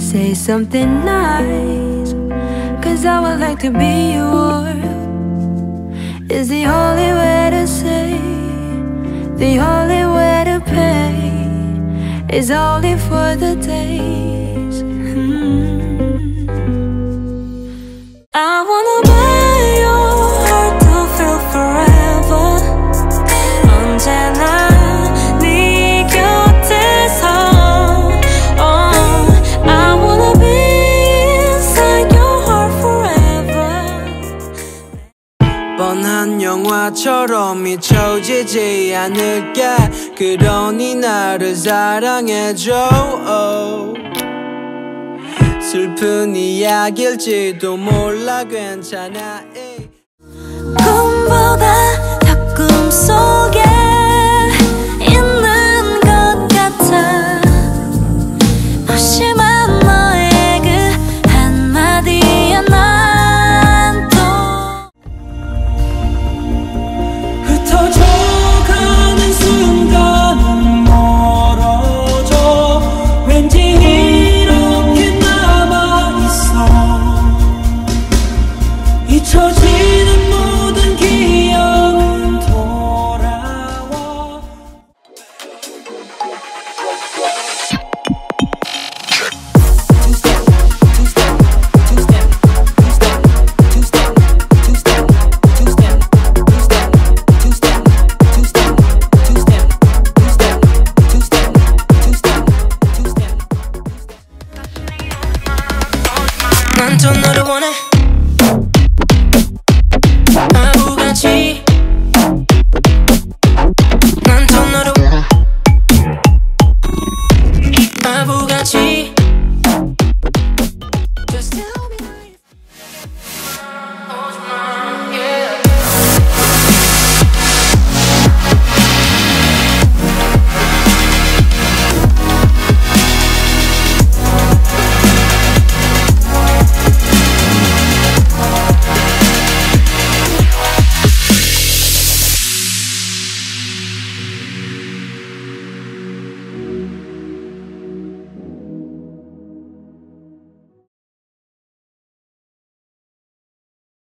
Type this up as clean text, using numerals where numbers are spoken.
say something nice, 'cause I would like to be yours. Is the only way to say, the only way to pay is only for the days. I wanna buy your heart to feel forever. 언제나 네 곁에서. Oh, I wanna be inside your heart forever. 뻔한 영화처럼 잊혀지지 않을게. 그러니 나를 사랑해줘. 슬픈 이야기일지도 몰라. 괜찮아. 꿈보다 더 꿈속에 있는 것 같아. 무심한 너의 그 한마디에 난 또 흩어져가는 순간 멀어져. 왠지 이렇게 남아있어. 잊혀지는 모든 기억은 돌아와. 난 또 너를 원해.